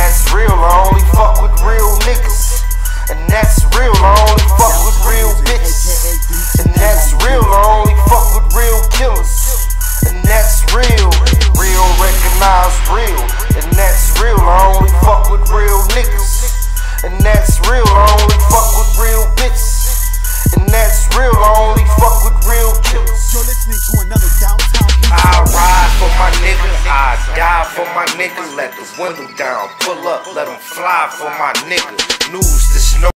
that's real, I only fuck with real niggas. And that's real, I only fuck with real bitches. And that's real, I only fuck with real killers. And that's real, real recognize real. And that's real, I only fuck with real niggas. And that's real, I only fuck with real bitches. And that's real, I only fuck with real killers. You're listening to another downtown. I ride for my nigga, I die for my nigga. Let the window down, pull up, let them fly for my nigga. Newz, this no